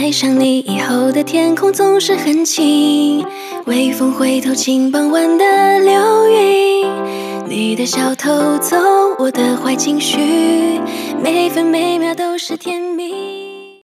爱上你以后的天空总是很晴，微风回头轻傍晚的流云。你的笑偷走我的坏情绪，每分每秒都是甜蜜。